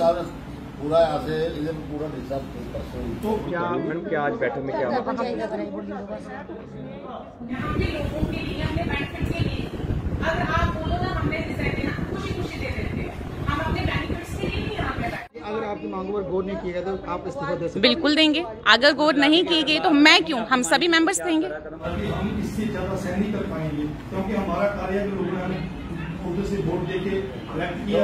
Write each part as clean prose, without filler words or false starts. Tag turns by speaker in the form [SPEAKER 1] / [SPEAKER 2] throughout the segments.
[SPEAKER 1] पूरा यहाँ से इधर पूरा हिसाब
[SPEAKER 2] तो क्या मैडम क्या आज बैठक में क्या
[SPEAKER 3] यहाँ पे लोगों के लिए हमने बेनिफिट के लिए अगर आप बोलो ना हमने डिसाइड किया खुशी खुशी दे देते हैं। हम अपने बेनिफिट्स के लिए नहीं यहाँ पे बैठे।
[SPEAKER 2] अगर आपकी मांगों पर गौर नहीं किया गया तो आप इस्तीफा दे सकते?
[SPEAKER 4] बिल्कुल देंगे। अगर गौर नहीं की गई तो मैं क्यों, हम सभी मेंबर्स देंगे।
[SPEAKER 5] हम इससे ज्यादा सहन नहीं कर पाएंगे क्योंकि हमारा कार्य लोगों ने खुद से वोट देके इलेक्ट किया।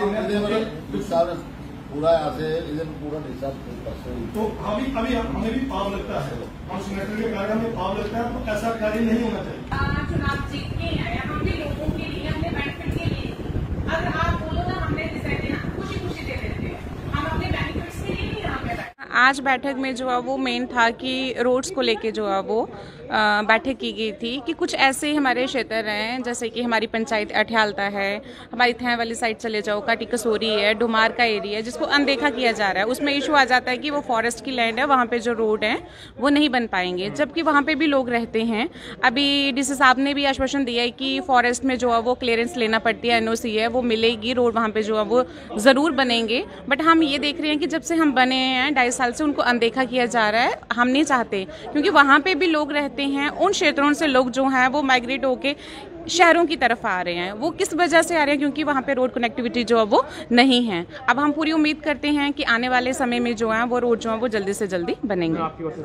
[SPEAKER 1] पूरा यहाँ से इधर पूरा हिसाब
[SPEAKER 5] तो अभी हमें भी पाप लगता है, हम संगठन के कार्य में पाप लगता है, तो ऐसा कार्य नहीं होना चाहिए।
[SPEAKER 3] चुनाव जीत के आए हम भी लोगों के लिए अपने बेनिफिट के लिए अगर आप बोलो ना हमने डिसाइड किया खुशी खुशी दे देते हैं। हम अपने बेनिफिट्स के लिए नहीं यहाँ पे बैठे।
[SPEAKER 4] आज बैठक में जो है वो मेन था कि रोड्स को लेके जो है वो बैठक की गई थी कि कुछ ऐसे हमारे क्षेत्र हैं जैसे कि हमारी पंचायत अठियालता है, हमारी थैं वाली साइड चले जाओ, काटी कसोरी है, डुमार का एरिया है जिसको अनदेखा किया जा रहा है। उसमें इशू आ जाता है कि वो फॉरेस्ट की लैंड है, वहाँ पे जो रोड है वो नहीं बन पाएंगे, जबकि वहाँ पे भी लोग रहते हैं। अभी डीसी साहब ने भी आश्वासन दिया है कि फॉरेस्ट में जो है वो क्लियरेंस लेना पड़ती है, NOC है वो मिलेगी, रोड वहाँ पे जो है वो ज़रूर बनेंगे। बट हम ये देख रहे हैं कि जब से हम बने हैं 2.5 साल से उनको अनदेखा किया जा रहा है। हम नहीं चाहते क्योंकि वहाँ पे भी लोग रहते हैं, उन क्षेत्रों से लोग जो हैं वो माइग्रेट होके शहरों की तरफ आ रहे हैं। वो किस वजह से आ रहे हैं? क्योंकि वहाँ पे रोड कनेक्टिविटी जो है वो नहीं है। अब हम पूरी उम्मीद करते हैं कि आने वाले समय में जो है वो रोड जो है वो जल्दी से जल्दी बनेंगे।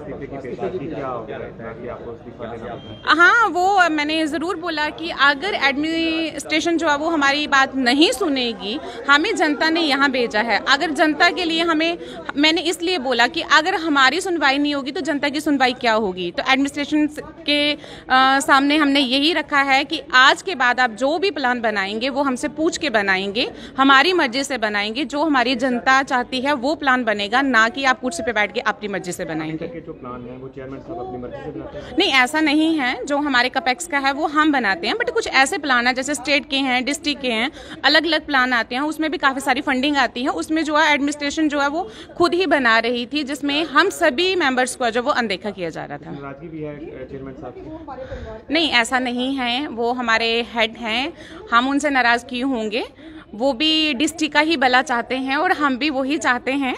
[SPEAKER 4] हाँ, वो मैंने ज़रूर बोला कि अगर एडमिनिस्ट्रेशन जो है वो हमारी बात नहीं सुनेगी, हमें जनता ने यहाँ भेजा है, अगर जनता के लिए मैंने इसलिए बोला कि अगर हमारी सुनवाई नहीं होगी तो जनता की सुनवाई क्या होगी। तो एडमिनिस्ट्रेशन के सामने हमने यही रखा है कि आज के बाद आप जो भी प्लान बनाएंगे वो हमसे पूछ के बनाएंगे, हमारी मर्जी से बनाएंगे, जो हमारी जनता चाहती है वो प्लान बनेगा, ना कि आप कुर्सी पे बैठ के अपनी मर्जी से बनाएंगे।
[SPEAKER 2] जो प्लान है वो चेयरमैन साहब अपनी मर्जी से बनाते हैं?
[SPEAKER 4] नहीं, ऐसा नहीं है। जो हमारे कपेक्स का है वो हम बनाते हैं, बट कुछ ऐसे प्लान है जैसे स्टेट के हैं, डिस्ट्रिक्ट के हैं, अलग अलग प्लान आते हैं, उसमें भी काफी सारी फंडिंग आती है। उसमें जो है एडमिनिस्ट्रेशन जो है वो खुद ही बना रही थी, जिसमें हम सभी मेंबर्स को जो वो अनदेखा किया जा रहा था।
[SPEAKER 2] नाराजगी भी है चेयरमैन साहब की?
[SPEAKER 4] नहीं, ऐसा नहीं है। वो हमारे हेड हैं, हम उनसे नाराज क्यों होंगे? वो भी डिस्ट्रिक्ट का ही भला चाहते हैं और हम भी वही चाहते हैं।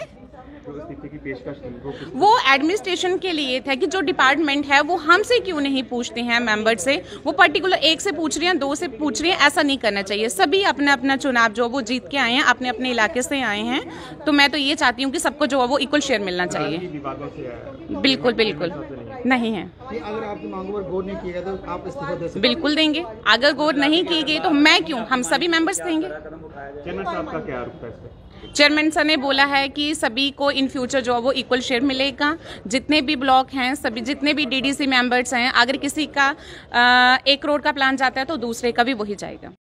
[SPEAKER 4] वो एडमिनिस्ट्रेशन के लिए था कि जो डिपार्टमेंट है वो हमसे क्यों नहीं पूछते हैं, मेंबर से। वो पर्टिकुलर एक से पूछ रहे हैं, 2 से पूछ रहे हैं, ऐसा नहीं करना चाहिए। सभी अपना अपना चुनाव जो वो जीत के आए हैं, अपने अपने इलाके से आए हैं, तो मैं तो ये चाहती हूँ कि सबको जो है वो इक्वल शेयर मिलना चाहिए। बिल्कुल बिल्कुल नहीं है।
[SPEAKER 2] अगर आपकी मांगों पर गौर नहीं किया गया तो आप इस्तीफा दे सकते?
[SPEAKER 4] बिल्कुल देंगे। अगर गौर नहीं की गई तो मैं क्यों, हम सभी मेंबर्स देंगे।
[SPEAKER 2] चेयरमैन साहब का क्या आरोप है?
[SPEAKER 4] चेयरमैन सर ने बोला है कि सभी को इन फ्यूचर जो है वो इक्वल शेयर मिलेगा। जितने भी ब्लॉक हैं, सभी जितने भी DDC मेंबर्स हैं, अगर किसी का 1 करोड़ का प्लान जाता है तो दूसरे का भी वही जाएगा।